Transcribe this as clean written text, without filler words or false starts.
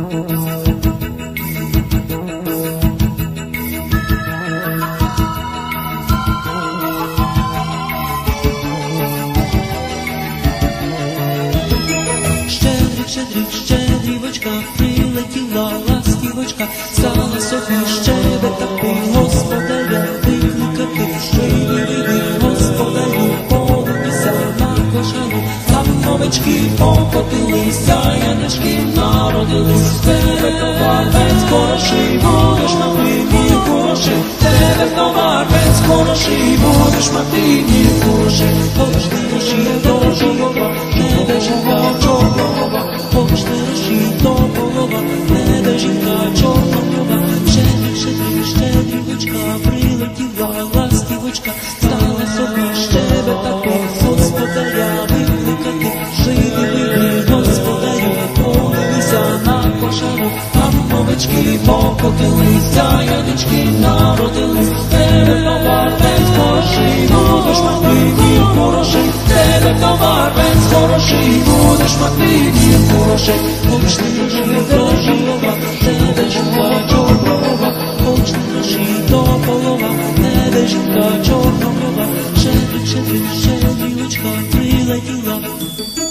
Щедрівочка, прилетіла ластівочка, стала собі щебетати, господаря викликати, вийди, господарю, полумися на кошару, там овечки покотилися, янички народились, тебе товар весь хороший, будеш мати мій хороший, тебе товар весь хороший, будеш мати мій хороший, хоч ти душі до жива, тебе жива чорнова, хоч ти душі до полова, тебе жінка чорнова, щедрівочка, прилетіла ластівочка, стала собі щебетати, господаря викликати, вийди, господарю, полумися на кошару, там овечки покотилися, янички народились, тебе товар весь хороший, будеш мати мій хороший, тебе товар весь хороший, будеш мати мій хороший, хоч ти душі до жива, тебе жінка чорнова, хоч ти душі до полова, тебе жінка чорнова, щедрівочка прилетіла.